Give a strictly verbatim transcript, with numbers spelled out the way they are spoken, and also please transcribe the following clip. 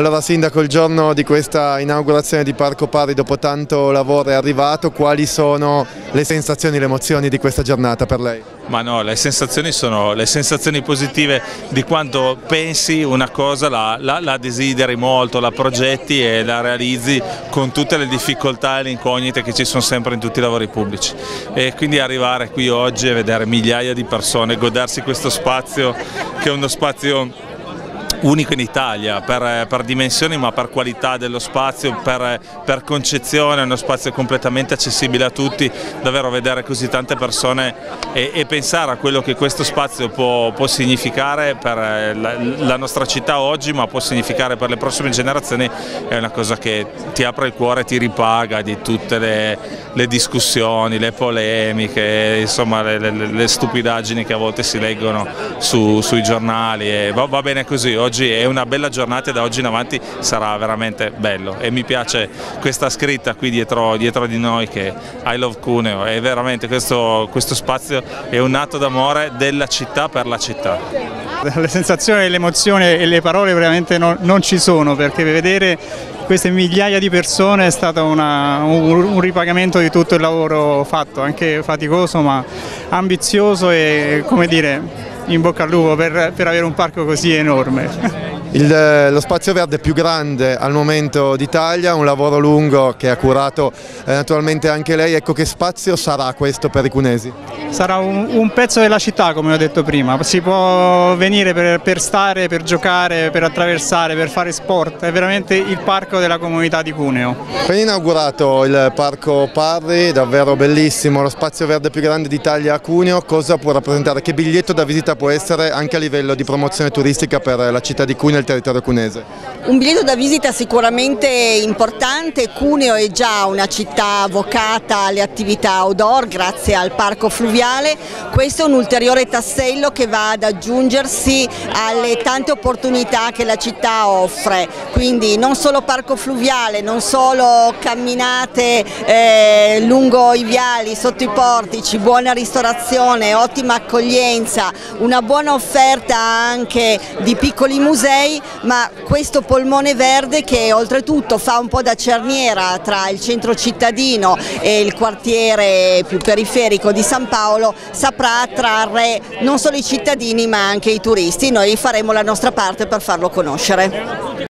Allora Sindaco, il giorno di questa inaugurazione di Parco Parri dopo tanto lavoro è arrivato, quali sono le sensazioni, le emozioni di questa giornata per lei? Ma no, le sensazioni sono le sensazioni positive di quando pensi una cosa, la, la, la desideri molto, la progetti e la realizzi con tutte le difficoltà e le incognite che ci sono sempre in tutti i lavori pubblici. E quindi arrivare qui oggi e vedere migliaia di persone, godersi questo spazio che è uno spazio unico in Italia per, per dimensioni ma per qualità dello spazio, per, per concezione, uno spazio completamente accessibile a tutti, davvero vedere così tante persone e, e pensare a quello che questo spazio può, può significare per la, la nostra città oggi, ma può significare per le prossime generazioni, è una cosa che ti apre il cuore, ti ripaga di tutte le, le discussioni, le polemiche, insomma le, le, le stupidaggini che a volte si leggono su, sui giornali, e va, va bene così. Oggi è una bella giornata e da oggi in avanti sarà veramente bello e mi piace questa scritta qui dietro, dietro di noi, che I love Cuneo, e veramente questo, questo spazio è un atto d'amore della città per la città. Le sensazioni, l'emozione e le parole veramente non, non ci sono, perché vedere queste migliaia di persone è stato una, un, un ripagamento di tutto il lavoro fatto, anche faticoso ma ambizioso, e come dire, in bocca al lupo per, per avere un parco così enorme. Il, lo spazio verde più grande al momento d'Italia, un lavoro lungo che ha curato eh, naturalmente anche lei. Ecco, che spazio sarà questo per i cunesi? Sarà un, un pezzo della città, come ho detto prima, si può venire per, per stare, per giocare, per attraversare, per fare sport, è veramente il parco della comunità di Cuneo. Appena inaugurato il Parco Parri, davvero bellissimo, lo spazio verde più grande d'Italia a Cuneo, cosa può rappresentare, che biglietto da visita può essere anche a livello di promozione turistica per la città di Cuneo e il territorio cunese? Un biglietto da visita sicuramente importante. Cuneo è già una città vocata alle attività outdoor grazie al parco fluviale, questo è un ulteriore tassello che va ad aggiungersi alle tante opportunità che la città offre, quindi non solo parco fluviale, non solo camminate eh, lungo i viali, sotto i portici, buona ristorazione, ottima accoglienza, una buona offerta anche di piccoli musei, ma questo polmone verde che oltretutto fa un po' da cerniera tra il centro cittadino e il quartiere più periferico di San Paolo saprà attrarre non solo i cittadini ma anche i turisti. Noi faremo la nostra parte per farlo conoscere.